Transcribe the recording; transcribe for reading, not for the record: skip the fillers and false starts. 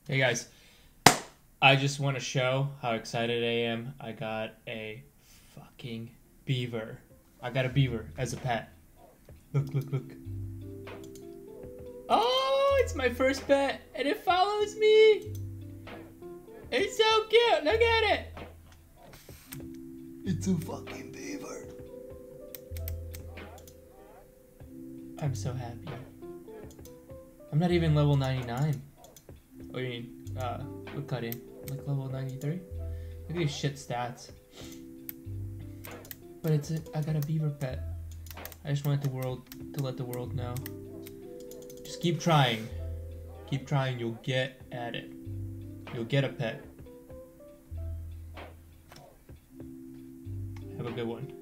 Hey guys, I just want to show how excited I am. I got a fucking beaver. I got a beaver as a pet. Look, look, look. Oh, it's my first pet and it follows me. It's so cute. Look at it. It's a fucking beaver. I'm so happy. I'm not even level 99. I mean, woodcutting. Like level 93. Look at these shit stats. But I got a beaver pet. I just want to let the world know. Just keep trying. Keep trying, you'll get at it. You'll get a pet. Have a good one.